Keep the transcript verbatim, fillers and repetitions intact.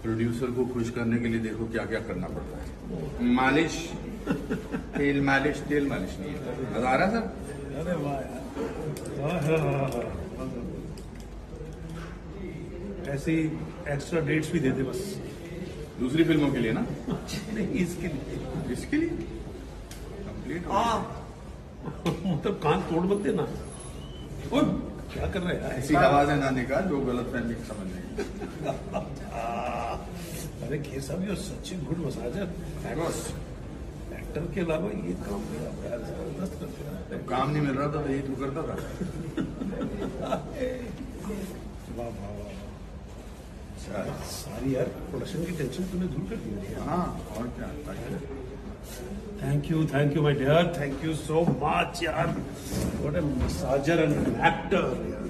Producer को खुश करने के लिए देखो क्या क्या करना पड़ता है। मालिश, तेल मालिश, तेल मालिश नहीं है। मजा आ रहा सर? अरे वाह यार, ऐसे ही एक्स्ट्रा डेट्स भी दे दे बस। दूसरी फिल्मों के लिए ना? नहीं, इसके लिए। इसके लिए कंप्लीट हो गया। मतलब कान तोड़ मत देना। ओए, क्या कर रहे हैं? ऐसी आवाज है ना निकाल जो गलत फहमी समझ नहीं। अरे खेसा भी और सच गुड मसाजर एक्टर के अलावा ये काम मेरा बड़ा जबरदस्त करते हैं। काम नहीं मिल रहा था तो यही तू करता था। वाह वाह वाह, सारी यार प्रोडक्शन की टेंशन तूने दूर कर दी। हाँ और क्या। Thank you, thank you my dear, thank you so much यार। What a massager and actor यार।